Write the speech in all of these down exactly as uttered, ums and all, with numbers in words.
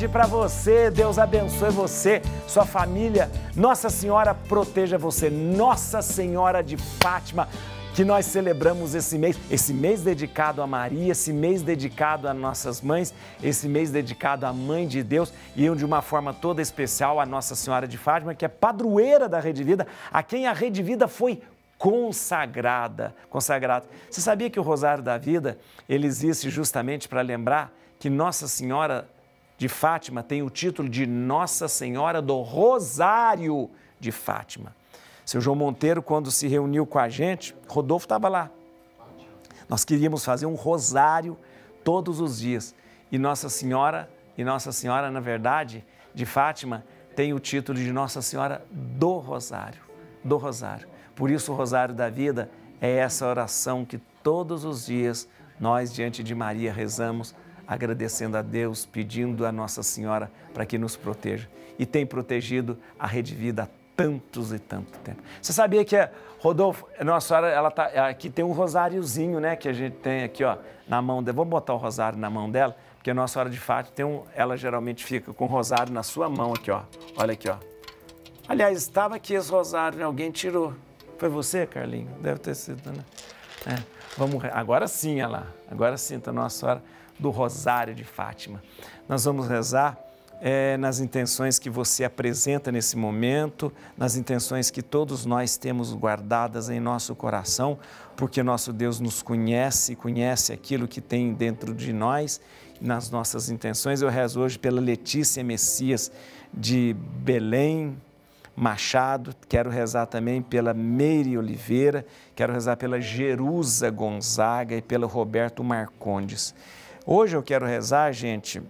tarde para você, Deus abençoe você, sua família, Nossa Senhora proteja você, Nossa Senhora de Fátima, que nós celebramos esse mês, esse mês dedicado a Maria, esse mês dedicado a nossas mães, esse mês dedicado à Mãe de Deus e de uma forma toda especial a Nossa Senhora de Fátima, que é padroeira da Rede Vida, a quem a Rede Vida foi consagrada, consagrada. Você sabia que o Rosário da Vida, ele existe justamente para lembrar que Nossa Senhora de Fátima tem o título de Nossa Senhora do Rosário de Fátima. Seu João Monteiro, quando se reuniu com a gente, Rodolfo estava lá. Nós queríamos fazer um rosário todos os dias. E Nossa Senhora, e Nossa Senhora, na verdade, de Fátima, tem o título de Nossa Senhora do Rosário, do Rosário. Por isso o Rosário da Vida é essa oração que todos os dias nós, diante de Maria, rezamos, agradecendo a Deus, pedindo a Nossa Senhora para que nos proteja. E tem protegido a Rede Vida há tantos e tanto tempo. Você sabia que, Rodolfo, Nossa Senhora, ela tá, aqui tem um rosáriozinho, né, que a gente tem aqui, ó, na mão dela. Vamos botar o rosário na mão dela, porque a Nossa Senhora de Fátima tem um, ela geralmente fica com o rosário na sua mão aqui, ó. Olha aqui, ó. Aliás, estava aqui esse rosário, né? Alguém tirou. Foi você, Carlinho? Deve ter sido, né? É, vamos, agora sim, olha lá. Agora sim, está Nossa Senhora do Rosário de Fátima. Nós vamos rezar é, nas intenções que você apresenta nesse momento, nas intenções que todos nós temos guardadas em nosso coração, porque nosso Deus nos conhece, conhece aquilo que tem dentro de nós, nas nossas intenções. Eu rezo hoje pela Letícia Messias de Belém Machado, quero rezar também pela Meire Oliveira, quero rezar pela Jerusa Gonzaga e pelo Roberto Marcondes. Hoje eu quero rezar, gente,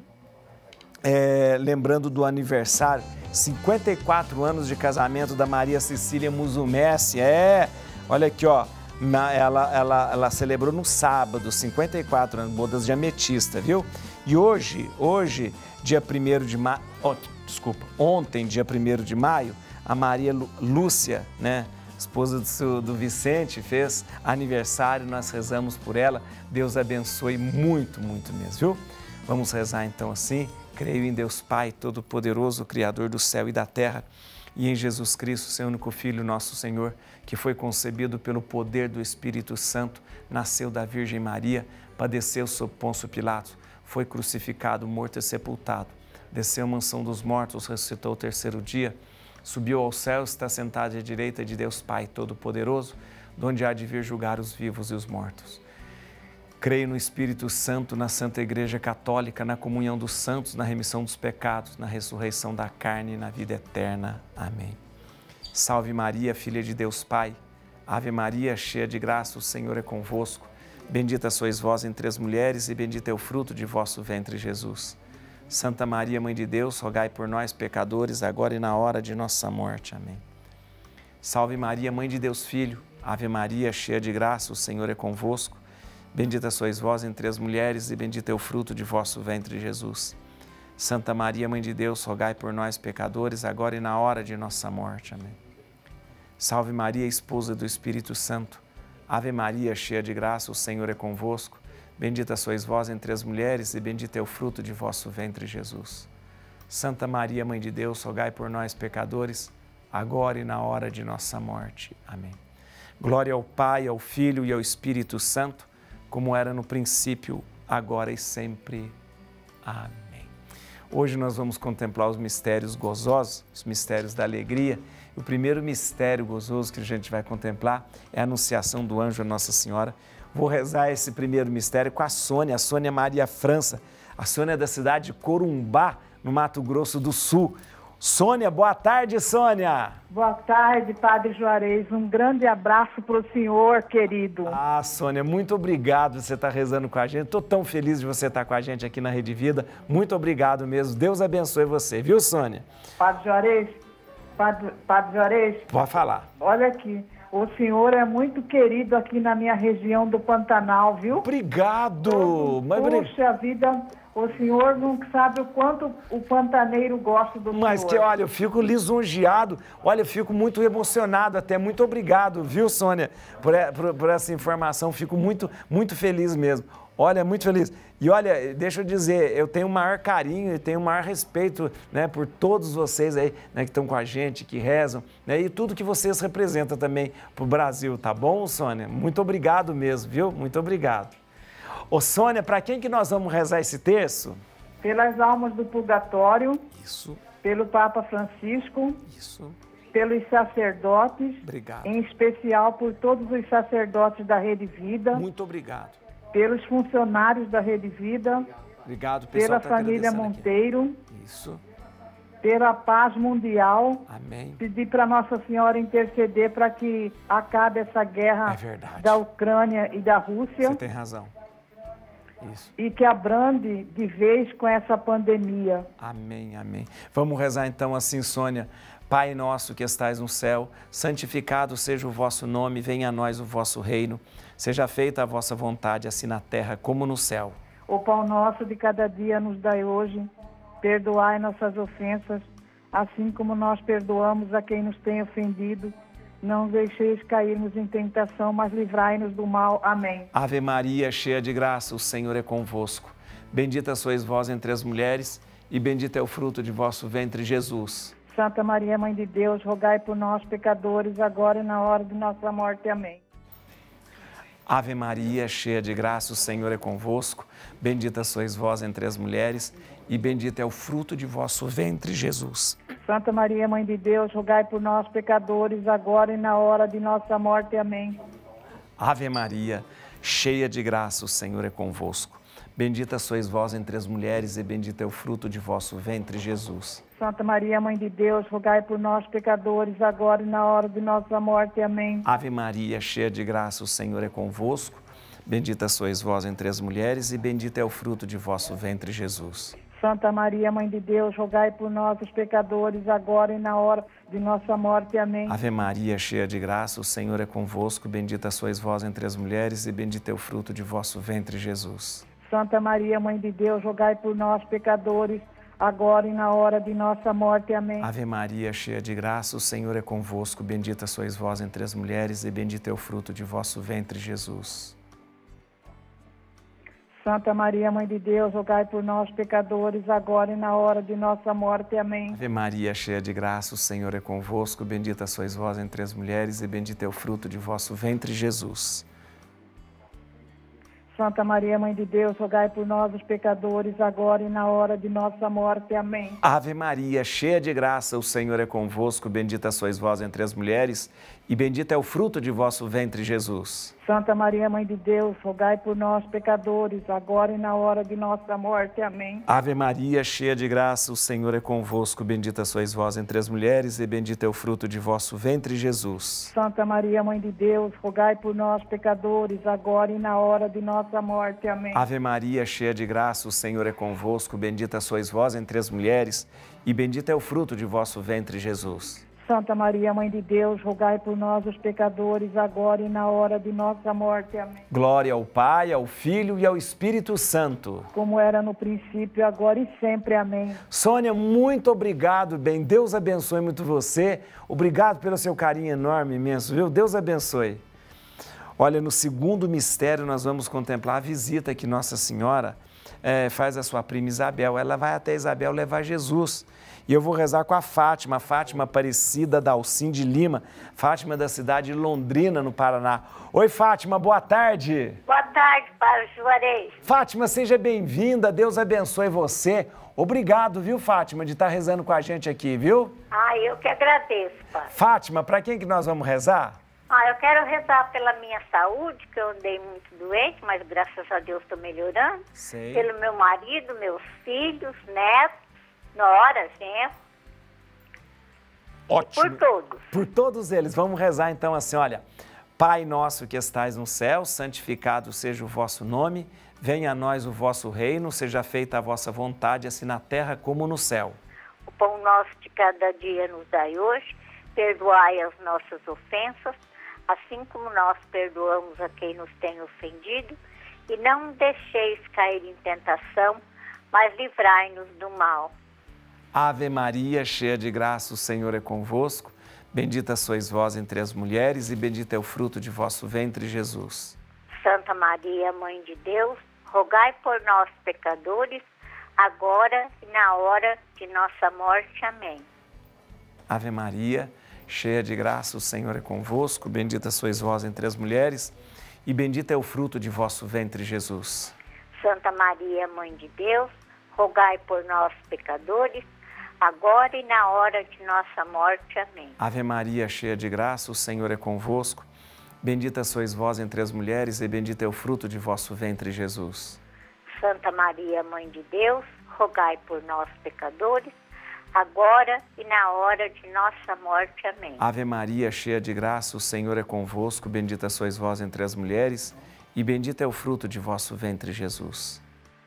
é, lembrando do aniversário, cinquenta e quatro anos de casamento da Maria Cecília Musumessi. É, olha aqui, ó, na, ela, ela, ela celebrou no sábado, cinquenta e quatro anos, bodas de ametista, viu? E hoje, hoje, dia primeiro de maio, oh, desculpa, ontem, dia primeiro de maio, a Maria Lúcia, né, esposa do, seu, do Vicente, fez aniversário, nós rezamos por ela. Deus abençoe muito, muito mesmo, viu? Vamos rezar então assim. Creio em Deus Pai Todo-Poderoso, Criador do céu e da terra, e em Jesus Cristo, seu único Filho, nosso Senhor, que foi concebido pelo poder do Espírito Santo, nasceu da Virgem Maria, padeceu sob Pôncio Pilatos, foi crucificado, morto e sepultado, desceu à mansão dos mortos, ressuscitou o terceiro dia, subiu ao céu, está sentado à direita de Deus Pai Todo-Poderoso, donde há de vir julgar os vivos e os mortos. Creio no Espírito Santo, na Santa Igreja Católica, na comunhão dos santos, na remissão dos pecados, na ressurreição da carne e na vida eterna. Amém. Salve Maria, filha de Deus Pai. Ave Maria, cheia de graça, o Senhor é convosco. Bendita sois vós entre as mulheres e bendito é o fruto de vosso ventre, Jesus. Santa Maria, Mãe de Deus, rogai por nós, pecadores, agora e na hora de nossa morte. Amém. Salve Maria, Mãe de Deus Filho. Ave Maria, cheia de graça, o Senhor é convosco. Bendita sois vós entre as mulheres e bendito é o fruto de vosso ventre, Jesus. Santa Maria, Mãe de Deus, rogai por nós, pecadores, agora e na hora de nossa morte. Amém. Salve Maria, esposa do Espírito Santo. Ave Maria, cheia de graça, o Senhor é convosco. Bendita sois vós entre as mulheres e bendito é o fruto de vosso ventre, Jesus. Santa Maria, Mãe de Deus, rogai por nós, pecadores, agora e na hora de nossa morte. Amém. Glória ao Pai, ao Filho e ao Espírito Santo, como era no princípio, agora e sempre. Amém. Hoje nós vamos contemplar os mistérios gozosos, os mistérios da alegria. O primeiro mistério gozoso que a gente vai contemplar é a anunciação do anjo a Nossa Senhora. Vou rezar esse primeiro mistério com a Sônia, a Sônia Maria França. A Sônia é da cidade de Corumbá, no Mato Grosso do Sul. Sônia, boa tarde, Sônia. Boa tarde, Padre Juarez. Um grande abraço para o senhor, querido. Ah, Sônia, muito obrigado por você estar rezando com a gente. Estou tão feliz de você estar com a gente aqui na Rede Vida. Muito obrigado mesmo. Deus abençoe você, viu, Sônia? Padre Juarez, Padre, Padre Juarez. Pode falar. Olha aqui. O senhor é muito querido aqui na minha região do Pantanal, viu? Obrigado! Puxa vida, o senhor não sabe o quanto o pantaneiro gosta do senhor. Mas que, olha, eu fico lisonjeado, olha, eu fico muito emocionado até. Muito obrigado, viu, Sônia, por, por, por essa informação. Fico muito, muito feliz mesmo. Olha, muito feliz. E olha, deixa eu dizer, eu tenho o maior carinho e tenho o maior respeito, né, por todos vocês aí, né, que estão com a gente, que rezam, né, e tudo que vocês representam também para o Brasil, tá bom, Sônia? Muito obrigado mesmo, viu? Muito obrigado. Ô, Sônia, para quem que nós vamos rezar esse terço? Pelas almas do purgatório. Isso. Pelo Papa Francisco. Isso. Pelos sacerdotes. Obrigado. Em especial por todos os sacerdotes da Rede Vida. Muito obrigado. Pelos funcionários da Rede Vida. Obrigado, pessoal. Pela família Monteiro. Aqui. Isso. Pela paz mundial. Amém. Pedir para Nossa Senhora interceder para que acabe essa guerra é da Ucrânia e da Rússia. Você tem razão. Isso. E que abrande de vez com essa pandemia. Amém, amém. Vamos rezar então assim, Sônia. Pai nosso que estais no céu, santificado seja o vosso nome, venha a nós o vosso reino. Seja feita a vossa vontade, assim na terra como no céu. O pão nosso de cada dia nos dai hoje. Perdoai nossas ofensas, assim como nós perdoamos a quem nos tem ofendido. Não deixeis cairmos em tentação, mas livrai-nos do mal. Amém. Ave Maria, cheia de graça, o Senhor é convosco. Bendita sois vós entre as mulheres, e bendito é o fruto de vosso ventre, Jesus. Santa Maria, Mãe de Deus, rogai por nós, pecadores, agora e na hora de nossa morte. Amém. Ave Maria, cheia de graça, o Senhor é convosco. Bendita sois vós entre as mulheres, e bendito é o fruto de vosso ventre, Jesus. Santa Maria, Mãe de Deus, rogai por nós, pecadores, agora e na hora de nossa morte. Amém. Ave Maria, cheia de graça, o Senhor é convosco. Bendita sois vós entre as mulheres, e bendito é o fruto de vosso ventre, Jesus. Santa Maria, Mãe de Deus, rogai por nós, pecadores, agora e na hora de nossa morte. Amém. Ave Maria, cheia de graça, o Senhor é convosco. Bendita sois vós entre as mulheres, e bendito é o fruto de vosso ventre, Jesus. Santa Maria, Mãe de Deus, rogai por nós, os pecadores, agora e na hora de nossa morte. Amém. Ave Maria, cheia de graça, o Senhor é convosco. Bendita sois vós entre as mulheres, e bendito é o fruto de vosso ventre, Jesus. Santa Maria, Mãe de Deus, rogai por nós, pecadores, agora e na hora de nossa morte. Amém. Ave Maria, cheia de graça, o Senhor é convosco. Bendita sois vós entre as mulheres, e bendito é o fruto de vosso ventre, Jesus. Santa Maria, Mãe de Deus, rogai por nós, pecadores, agora e na hora de nossa morte. Amém. Ave Maria, cheia de graça, o Senhor é convosco. Bendita sois vós entre as mulheres, e bendito é o fruto de vosso ventre, Jesus. Santa Maria, Mãe de Deus, rogai por nós, os pecadores, agora e na hora de nossa morte. Amém. Ave Maria, cheia de graça, o Senhor é convosco. Bendita sois vós entre as mulheres, e bendito é o fruto de vosso ventre, Jesus. Santa Maria, Mãe de Deus, rogai por nós, pecadores, agora e na hora de nossa morte. Amém. Ave Maria, cheia de graça, o Senhor é convosco. Bendita sois vós entre as mulheres, e bendito é o fruto de vosso ventre, Jesus. Santa Maria, Mãe de Deus, rogai por nós, pecadores, agora e na hora de nossa morte. Amém. Ave Maria, cheia de graça, o Senhor é convosco. Bendita sois vós entre as mulheres, e bendito é o fruto de vosso ventre, Jesus. Santa Maria, Mãe de Deus, rogai por nós, os pecadores, agora e na hora de nossa morte. Amém. Glória ao Pai, ao Filho e ao Espírito Santo. Como era no princípio, agora e sempre. Amém. Sônia, muito obrigado, bem. Deus abençoe muito você. Obrigado pelo seu carinho enorme, imenso, viu? Deus abençoe. Olha, no segundo mistério nós vamos contemplar a visita que Nossa Senhora é, faz à sua prima Isabel. Ela vai até Isabel levar Jesus. E eu vou rezar com a Fátima, a Fátima Aparecida da Alcim de Lima, Fátima da cidade de Londrina, no Paraná. Oi, Fátima, boa tarde. Boa tarde, Padre Juarez. Fátima, seja bem-vinda, Deus abençoe você. Obrigado, viu, Fátima, de estar rezando com a gente aqui, viu? Ah, eu que agradeço, Padre. Fátima, para quem que nós vamos rezar? Ah, eu quero rezar pela minha saúde, que eu andei muito doente, mas graças a Deus estou melhorando. Sei. Pelo meu marido, meus filhos, netos, nora, genro. Ótimo. Por todos. Por todos eles. Vamos rezar então assim, olha. Pai nosso que estais no céu, santificado seja o vosso nome. Venha a nós o vosso reino, seja feita a vossa vontade, assim na terra como no céu. O pão nosso de cada dia nos dai hoje. Perdoai as nossas ofensas, assim como nós perdoamos a quem nos tem ofendido. E não deixeis cair em tentação, mas livrai-nos do mal. Ave Maria, cheia de graça, o Senhor é convosco. Bendita sois vós entre as mulheres, e bendito é o fruto de vosso ventre, Jesus. Santa Maria, Mãe de Deus, rogai por nós, pecadores, agora e na hora de nossa morte. Amém. Ave Maria, cheia de graça, o Senhor é convosco. Bendita sois vós entre as mulheres, e bendito é o fruto de vosso ventre, Jesus. Santa Maria, Mãe de Deus, rogai por nós, pecadores, agora e na hora de nossa morte. Amém. Ave Maria, cheia de graça, o Senhor é convosco. Bendita sois vós entre as mulheres, e bendito é o fruto de vosso ventre, Jesus. Santa Maria, Mãe de Deus, rogai por nós, pecadores, agora e na hora de nossa morte. Amém. Ave Maria, cheia de graça, o Senhor é convosco. Bendita sois vós entre as mulheres, e bendito é o fruto de vosso ventre, Jesus.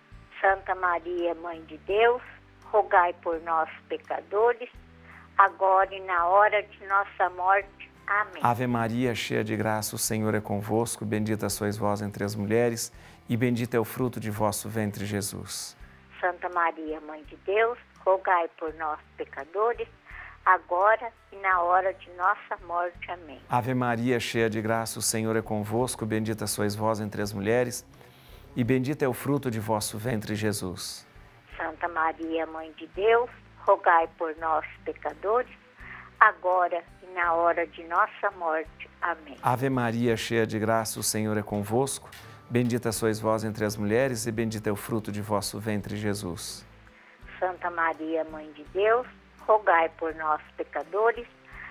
Santa Maria, Mãe de Deus, rogai por nós, pecadores, agora e na hora de nossa morte. Amém. Ave Maria, cheia de graça, o Senhor é convosco. Bendita sois vós entre as mulheres, e bendito é o fruto de vosso ventre, Jesus. Santa Maria, Mãe de Deus, rogai por nós, pecadores, agora e na hora de nossa morte. Amém. Ave Maria, cheia de graça, o Senhor é convosco. Bendita sois vós entre as mulheres, e bendito é o fruto de vosso ventre, Jesus. Santa Maria, Mãe de Deus, rogai por nós, pecadores, agora e na hora de nossa morte. Amém. Ave Maria, cheia de graça, o Senhor é convosco. Bendita sois vós entre as mulheres, e bendito é o fruto de vosso ventre, Jesus. Santa Maria, Mãe de Deus, rogai por nós, pecadores,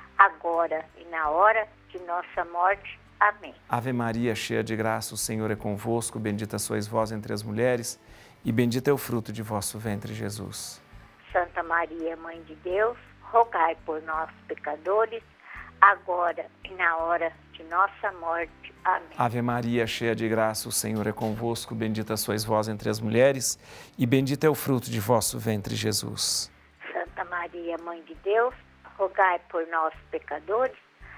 agora e na hora de nossa morte. Amém. Ave Maria, cheia de graça, o Senhor é convosco. Bendita sois vós entre as mulheres, e bendito é o fruto de vosso ventre, Jesus. Santa Maria, Mãe de Deus, rogai por nós, pecadores, agora e na hora de nossa morte. Amém. Ave Maria, cheia de graça, o Senhor é convosco. Bendita sois vós entre as mulheres, e bendito é o fruto de vosso ventre, Jesus. Santa Maria, Mãe de Deus, rogai por nós, pecadores,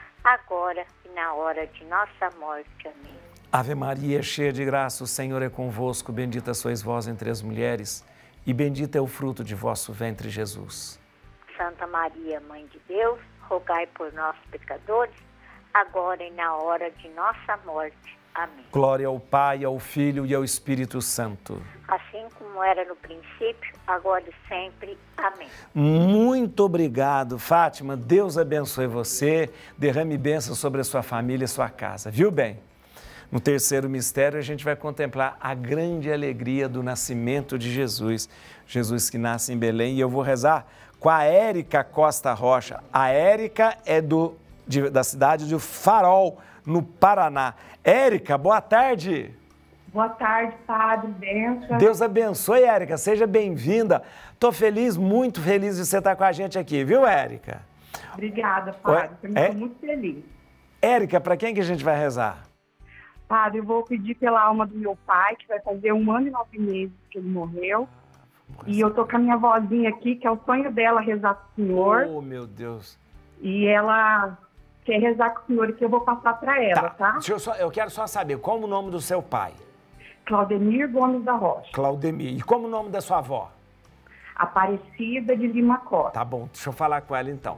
agora e na hora de nossa morte. Amém. Ave Maria, cheia de graça, o Senhor é convosco. Bendita sois vós entre as mulheres, e bendito é o fruto de vosso ventre, Jesus. Santa Maria, Mãe de Deus, rogai por nós, pecadores, agora e na hora de nossa morte. Amém. Glória ao Pai, ao Filho e ao Espírito Santo. Assim como era no princípio, agora e sempre. Amém. Muito obrigado, Fátima. Deus abençoe você. Derrame bênção sobre a sua família e sua casa. Viu bem? No terceiro mistério, a gente vai contemplar a grande alegria do nascimento de Jesus. Jesus que nasce em Belém. E eu vou rezar com a Érica Costa Rocha. A Érica é do, de, da cidade de Farol, no Paraná. Érica, boa tarde. Boa tarde, Padre, benção. Deus abençoe, Érica, seja bem-vinda. Estou feliz, muito feliz de você estar com a gente aqui, viu, Érica? Obrigada, Padre, estou é... muito feliz. Érica, para quem que a gente vai rezar? Padre, eu vou pedir pela alma do meu pai, que vai fazer um ano e nove meses que ele morreu. Nossa. E eu tô com a minha vozinha aqui, que é o sonho dela rezar com o Senhor. Oh, meu Deus. E ela quer rezar com o Senhor, que eu vou passar para ela, tá? tá? Deixa eu, só, eu quero só saber, como o nome do seu pai? Claudemir Gomes da Rocha. Claudemir. E como o nome da sua avó? Aparecida de Lima Costa. Tá bom, deixa eu falar com ela então.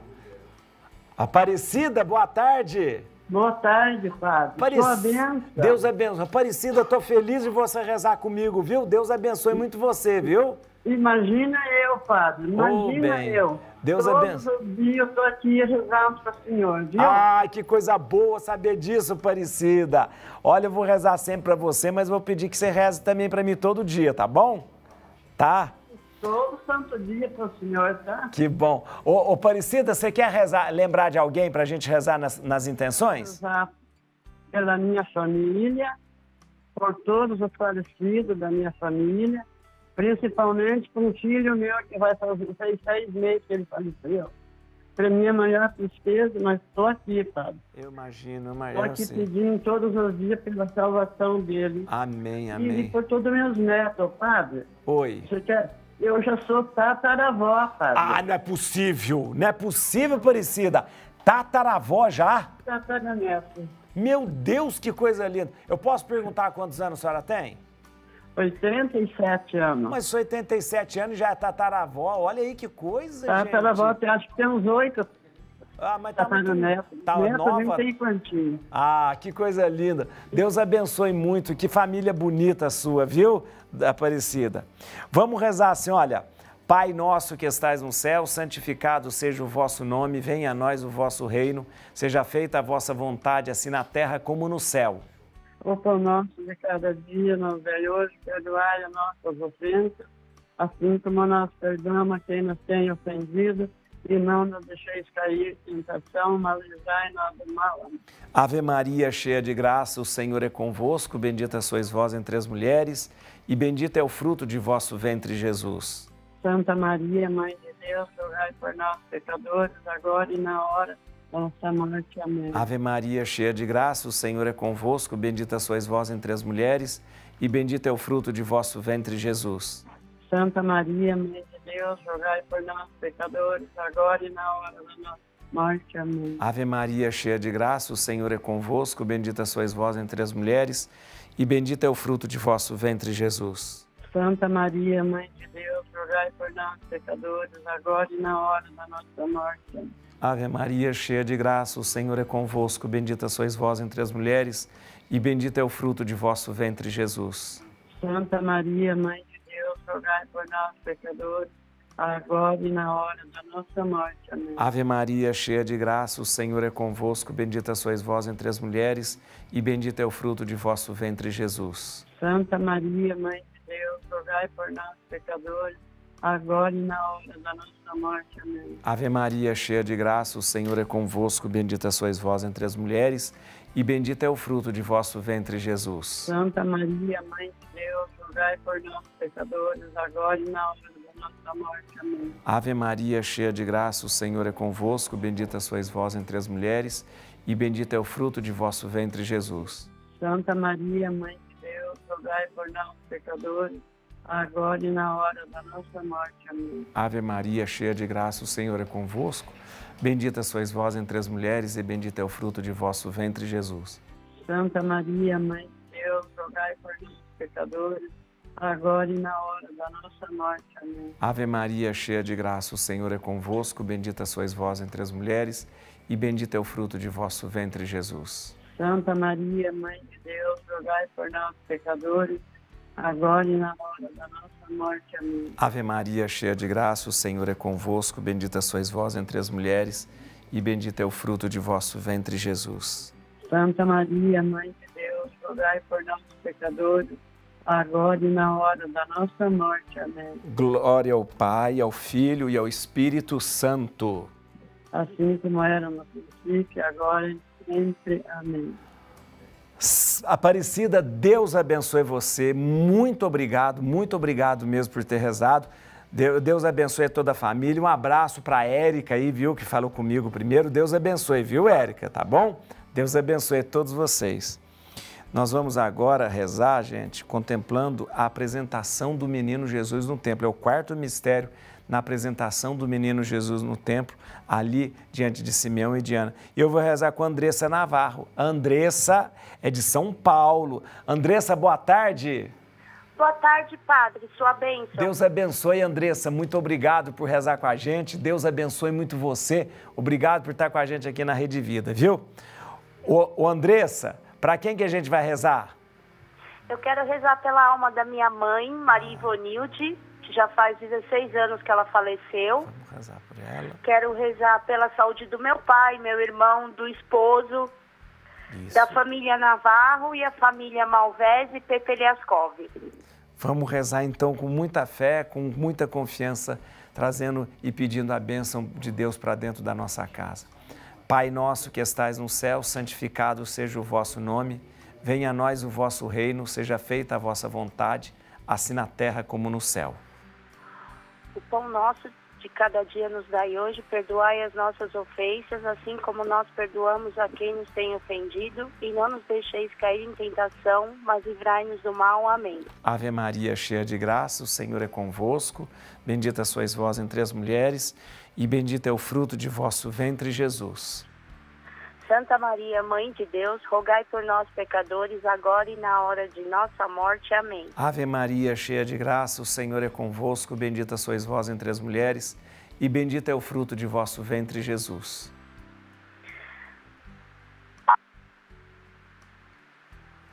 Aparecida, boa tarde. Boa tarde, Padre. Aparec... Sua bênção. Deus abençoe. Aparecida, estou feliz de você rezar comigo, viu? Deus abençoe muito você, viu? Imagina eu, Padre. Imagina oh, eu. Deus abençoe. Todos os dias eu estou aqui rezando para o Senhor, viu? Ai, que coisa boa saber disso, Aparecida. Olha, eu vou rezar sempre para você, mas vou pedir que você reze também para mim todo dia, tá bom? Tá? Todo santo dia para o Senhor, tá? Que bom. Ô, ô Aparecida, você quer rezar, lembrar de alguém para a gente rezar nas, nas intenções? Rezar pela minha família, por todos os falecidos da minha família, principalmente por um filho meu que vai fazer seis, seis meses que ele faleceu. Para mim, a maior tristeza, mas estou aqui, Padre. Eu imagino, eu imagino. Estou aqui pedindo todos os dias pela salvação dele. Amém, amém. E por todos os meus netos, Padre. Oi. Você quer... Eu já sou tataravó, Padre. Ah, não é possível. Não é possível, Aparecida. Tataravó já? Tataraneto. Meu Deus, que coisa linda. Eu posso perguntar quantos anos a senhora tem? oitenta e sete anos. Mas oitenta e sete anos já é tataravó. Olha aí que coisa, tataravó, gente. acho que tem uns oito. Ah, mas tá, Tá muito... no neto. Tá Neto nem nova? tem quantinho. Ah, que coisa linda. Deus abençoe muito. Que família bonita a sua, viu, Aparecida? Vamos rezar assim, olha. Pai nosso que estais no céu, santificado seja o vosso nome, venha a nós o vosso reino, seja feita a vossa vontade, assim na terra como no céu. O pão nosso de cada dia nos dai hoje, perdoai as nossas ofensas, assim como nós perdoamos a quem nos tem ofendido, e não nos deixeis cair em tentação, mas livrai-nos do mal. Ave Maria, cheia de graça, o Senhor é convosco, bendita sois vós entre as mulheres, e bendito é o fruto de vosso ventre, Jesus. Santa Maria, Mãe de Deus, rogai por nós, pecadores, agora e na hora da nossa morte. Amém. Ave Maria, cheia de graça, o Senhor é convosco, bendita sois vós entre as mulheres, e bendito é o fruto de vosso ventre, Jesus. Santa Maria, Mãe de Deus, rogai por nós, pecadores, agora e na hora da nossa morte. Amém. Ave Maria, cheia de graça, o Senhor é convosco, bendita sois vós entre as mulheres, e bendito é o fruto de vosso ventre, Jesus. Santa Maria, Mãe de Deus, rogai por nós, pecadores, agora e na hora da nossa morte. Amém. Ave Maria, cheia de graça, o Senhor é convosco, bendita sois vós entre as mulheres, e bendito é o fruto de vosso ventre, Jesus. Santa Maria, Mãe de Deus, rogai por nós, pecadores, agora e na hora da nossa morte. Amém. Ave Maria, cheia de graça, o Senhor é convosco, bendita sois vós entre as mulheres, e bendito é o fruto de vosso ventre, Jesus. Santa Maria, Mãe de Deus, rogai por nós, pecadores, agora e na hora da nossa morte. Amém. Ave Maria, cheia de graça, o Senhor é convosco, bendita sois vós entre as mulheres, e bendito é o fruto de vosso ventre, Jesus. Santa Maria, Mãe de Deus, rogai por nós, pecadores, agora e na hora da nossa morte. Amém. Ave Maria, cheia de graça, o Senhor é convosco, bendita sois vós entre as mulheres, e bendito é o fruto de vosso ventre, Jesus. Santa Maria, Mãe de Deus, rogai por nós, pecadores, agora e na hora da nossa morte. Amém. Ave Maria, cheia de graça, o Senhor é convosco, bendita sois vós entre as mulheres, e bendito é o fruto de vosso ventre, Jesus. Santa Maria, Mãe de Deus, rogai por nós, pecadores, agora e na hora da nossa morte. Amém. Ave Maria, cheia de graça, o Senhor é convosco, bendita sois vós entre as mulheres, e bendito é o fruto de vosso ventre, Jesus. Santa Maria, Mãe de Deus, rogai por nós, pecadores, agora e na hora da nossa morte. Amém. Ave Maria, cheia de graça, o Senhor é convosco, bendita sois vós entre as mulheres, e bendito é o fruto de vosso ventre, Jesus. Santa Maria, Mãe de Deus, rogai por nós, pecadores, agora e na hora da nossa morte. Amém. Glória ao Pai, ao Filho e ao Espírito Santo. Assim como era no princípio, agora e sempre. Amém. Aparecida, Deus abençoe você. Muito obrigado, muito obrigado mesmo por ter rezado. Deus abençoe toda a família. Um abraço para a Érica aí, viu, que falou comigo primeiro. Deus abençoe, viu, Érica, tá bom? Deus abençoe todos vocês. Nós vamos agora rezar, gente, contemplando a apresentação do menino Jesus no templo. É o quarto mistério na apresentação do menino Jesus no templo, ali diante de Simeão e de Ana. E eu vou rezar com a Andressa Navarro. A Andressa é de São Paulo. Andressa, boa tarde. Boa tarde, padre. Sua bênção. Deus abençoe, Andressa. Muito obrigado por rezar com a gente. Deus abençoe muito você. Obrigado por estar com a gente aqui na Rede Vida, viu? Ô, ô Andressa, para quem que a gente vai rezar? Eu quero rezar pela alma da minha mãe, Maria Ivonilde, que já faz dezesseis anos que ela faleceu. Vamos rezar por ela. Quero rezar pela saúde do meu pai, meu irmão, do esposo, Isso. da família Navarro e a família Malvese e Pepeliascov. Vamos rezar então com muita fé, com muita confiança, trazendo e pedindo a bênção de Deus para dentro da nossa casa. Pai nosso que estais no céu, santificado seja o vosso nome. Venha a nós o vosso reino, seja feita a vossa vontade, assim na terra como no céu. O pão nosso de cada dia nos dai hoje, perdoai as nossas ofensas, assim como nós perdoamos a quem nos tem ofendido, e não nos deixeis cair em tentação, mas livrai-nos do mal. Amém. Ave Maria, cheia de graça, o Senhor é convosco, bendita sois vós entre as mulheres, e bendito é o fruto de vosso ventre, Jesus. Santa Maria, Mãe de Deus, rogai por nós, pecadores, agora e na hora de nossa morte. Amém. Ave Maria, cheia de graça, o Senhor é convosco, bendita sois vós entre as mulheres, e bendito é o fruto de vosso ventre, Jesus.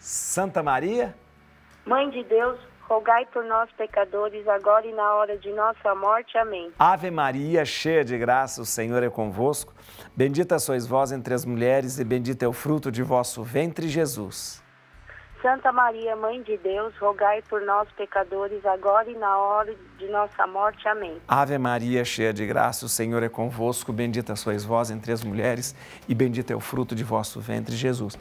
Santa Maria, Mãe de Deus, rogai por nós, pecadores, agora e na hora de nossa morte. Amém. Ave Maria, cheia de graça, o Senhor é convosco. Bendita sois vós entre as mulheres e bendito é o fruto de vosso ventre, Jesus. Santa Maria, Mãe de Deus, rogai por nós, pecadores, agora e na hora de nossa morte. Amém. Ave Maria, cheia de graça, o Senhor é convosco. Bendita sois vós entre as mulheres e bendito é o fruto de vosso ventre, Jesus.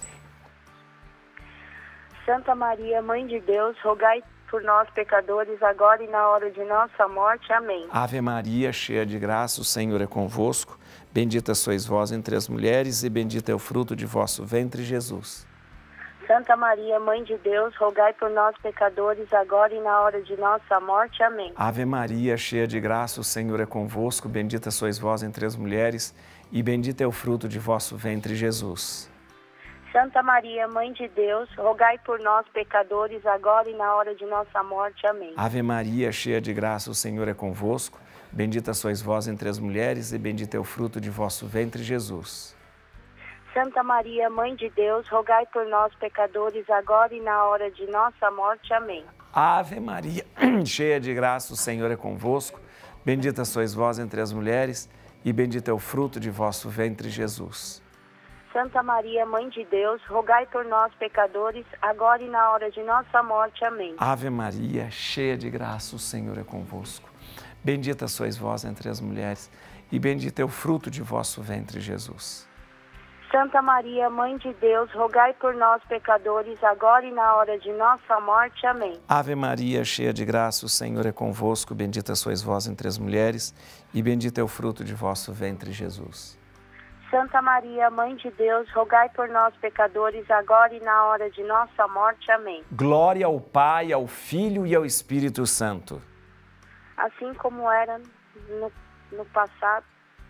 Santa Maria, Mãe de Deus, rogai por nós, pecadores, agora e na hora de nossa morte. Amém. Ave Maria, cheia de graça, o Senhor é convosco. Bendita sois vós entre as mulheres e bendito é o fruto de vosso ventre, Jesus. Santa Maria, Mãe de Deus, rogai por nós, pecadores, agora e na hora de nossa morte. Amém. Ave Maria, cheia de graça, o Senhor é convosco. Bendita sois vós entre as mulheres e bendito é o fruto de vosso ventre, Jesus. Santa Maria, Mãe de Deus, rogai por nós, pecadores, agora e na hora de nossa morte. Amém. Ave Maria, cheia de graça, o Senhor é convosco. Bendita sois vós entre as mulheres e bendito é o fruto de vosso ventre, Jesus. Santa Maria, Mãe de Deus, rogai por nós, pecadores, agora e na hora de nossa morte. Amém. Ave Maria, cheia de graça, o Senhor é convosco. Bendita sois vós entre as mulheres e bendito é o fruto de vosso ventre, Jesus. Santa Maria, Mãe de Deus, rogai por nós, pecadores, agora e na hora de nossa morte. Amém. Ave Maria, cheia de graça, o Senhor é convosco. Bendita sois vós entre as mulheres e bendito é o fruto de vosso ventre, Jesus. Santa Maria, Mãe de Deus, rogai por nós, pecadores, agora e na hora de nossa morte. Amém. Ave Maria, cheia de graça, o Senhor é convosco. Bendita sois vós entre as mulheres e bendito é o fruto de vosso ventre, Jesus. Santa Maria, Mãe de Deus, rogai por nós, pecadores, agora e na hora de nossa morte. Amém. Glória ao Pai, ao Filho e ao Espírito Santo. Assim como era no, no passado,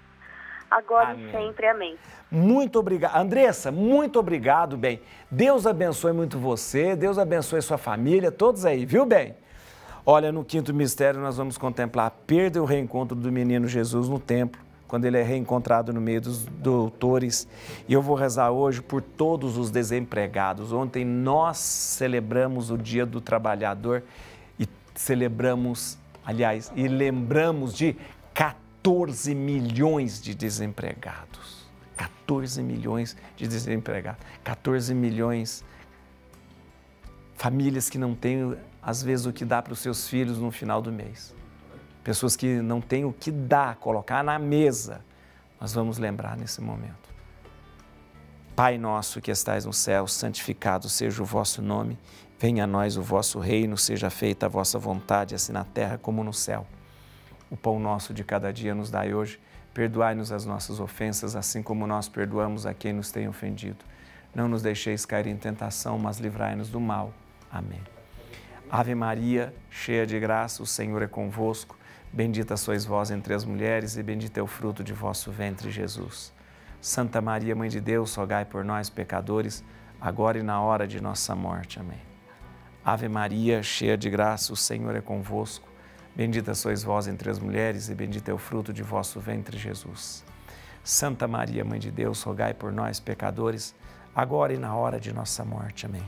agora Amém. E sempre. Amém. Muito obrigado. Andressa, muito obrigado, bem. Deus abençoe muito você, Deus abençoe sua família, todos aí, viu, bem? Olha, no quinto mistério nós vamos contemplar a perda e o reencontro do menino Jesus no templo, quando ele é reencontrado no meio dos doutores. E eu vou rezar hoje por todos os desempregados. Ontem nós celebramos o Dia do Trabalhador e celebramos, aliás, e lembramos de quatorze milhões de desempregados. quatorze milhões de desempregados. quatorze milhões famílias que não têm, às vezes, o que dá para os seus filhos no final do mês. Pessoas que não têm o que dar, colocar na mesa. Nós vamos lembrar nesse momento. Pai nosso que estais no céu, santificado seja o vosso nome. Venha a nós o vosso reino, seja feita a vossa vontade, assim na terra como no céu. O pão nosso de cada dia nos dai hoje. Perdoai-nos as nossas ofensas, assim como nós perdoamos a quem nos tem ofendido. Não nos deixeis cair em tentação, mas livrai-nos do mal. Amém. Ave Maria, cheia de graça, o Senhor é convosco. Bendita sois vós entre as mulheres e bendito é o fruto de vosso ventre, Jesus. Santa Maria, Mãe de Deus, rogai por nós, pecadores, agora e na hora de nossa morte. Amém. Ave Maria, cheia de graça, o Senhor é convosco. Bendita sois vós entre as mulheres e bendito é o fruto de vosso ventre, Jesus. Santa Maria, Mãe de Deus, rogai por nós, pecadores, agora e na hora de nossa morte. Amém.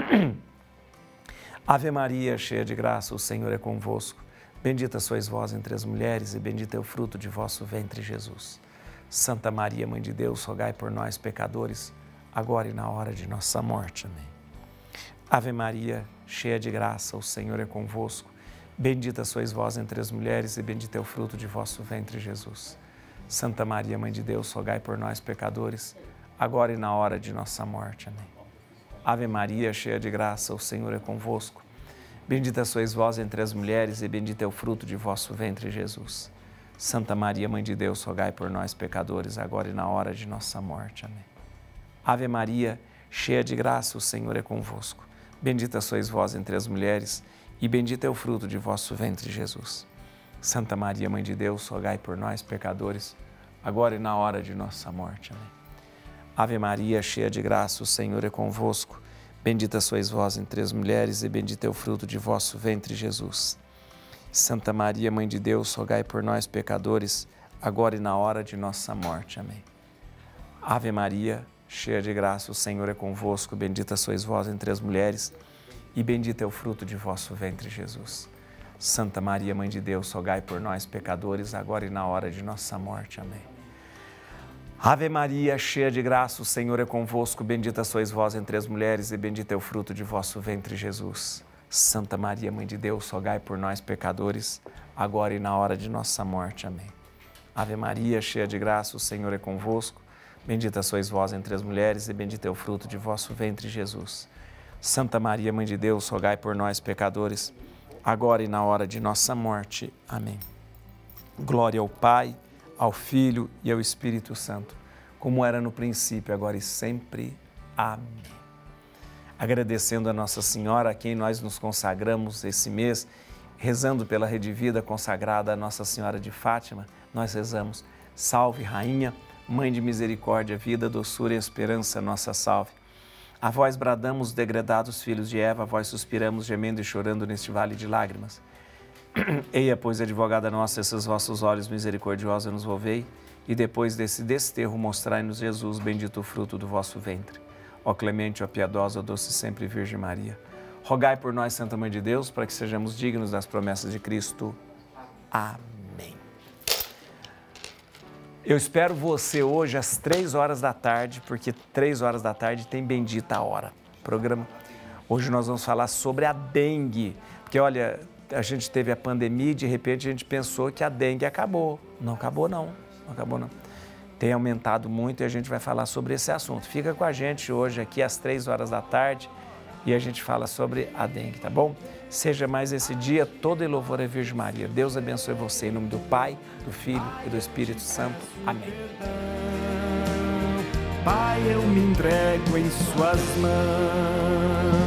Ave Maria, cheia de graça, o Senhor é convosco. Bendita sois vós entre as mulheres e bendito é o fruto de vosso ventre, Jesus. Santa Maria, Mãe de Deus, rogai por nós, pecadores, agora e na hora de nossa morte. Amém. Ave Maria, cheia de graça, o Senhor é convosco. Bendita sois vós entre as mulheres e bendito é o fruto de vosso ventre, Jesus. Santa Maria, Mãe de Deus, rogai por nós, pecadores, agora e na hora de nossa morte. Amém. Ave Maria, cheia de graça, o Senhor é convosco. Bendita sois vós entre as mulheres e bendito é o fruto de vosso ventre, Jesus. Santa Maria, Mãe de Deus, rogai por nós, pecadores, agora e na hora de nossa morte. Amém. Ave Maria, cheia de graça, o Senhor é convosco. Bendita sois vós entre as mulheres e bendito é o fruto de vosso ventre, Jesus. Santa Maria, Mãe de Deus, rogai por nós, pecadores, agora e na hora de nossa morte. Amém. Ave Maria, cheia de graça, o Senhor é convosco. Bendita sois vós entre as mulheres e bendito é o fruto de vosso ventre, Jesus. Santa Maria, Mãe de Deus, rogai por nós, pecadores, agora e na hora de nossa morte. Amém. Ave Maria, cheia de graça, o Senhor é convosco, bendita sois vós entre as mulheres, e bendito é o fruto de vosso ventre, Jesus. Santa Maria, Mãe de Deus, rogai por nós, pecadores, agora e na hora de nossa morte. Amém. Ave Maria, cheia de graça, o Senhor é convosco, bendita sois vós entre as mulheres, e bendito é o fruto de vosso ventre, Jesus. Santa Maria, Mãe de Deus, rogai por nós, pecadores, agora e na hora de nossa morte. Amém. Ave Maria, cheia de graça, o Senhor é convosco, bendita sois vós entre as mulheres, e bendito é o fruto de vosso ventre, Jesus. Santa Maria, Mãe de Deus, rogai por nós, pecadores, agora e na hora de nossa morte. Amém. Glória ao Pai, ao Filho e ao Espírito Santo, como era no princípio, agora e sempre. Amém. Agradecendo a Nossa Senhora, a quem nós nos consagramos esse mês, rezando pela Rede Vida consagrada a Nossa Senhora de Fátima, nós rezamos: salve, Rainha, Mãe de misericórdia, vida, doçura e esperança, nossa salve. A vós bradamos, degredados filhos de Eva, a vós suspiramos, gemendo e chorando neste vale de lágrimas. Eia, pois, advogada nossa, esses vossos olhos misericordiosos nos volvei, e depois desse desterro mostrai-nos Jesus, bendito o fruto do vosso ventre. Ó clemente, ó piedosa, ó doce sempre Virgem Maria, rogai por nós, Santa Mãe de Deus, para que sejamos dignos das promessas de Cristo. Amém. Eu espero você hoje às três horas da tarde, porque três horas da tarde tem Bendita a Hora. Programa. Hoje nós vamos falar sobre a dengue, porque olha, a gente teve a pandemia e de repente a gente pensou que a dengue acabou. Não acabou não, não acabou não. Tem aumentado muito e a gente vai falar sobre esse assunto. Fica com a gente hoje aqui às três horas da tarde e a gente fala sobre a dengue, tá bom? Seja mais esse dia todo em louvor à Virgem Maria. Deus abençoe você em nome do Pai, do Filho e do Espírito Santo. Amém. Pai, eu me entrego em suas mãos.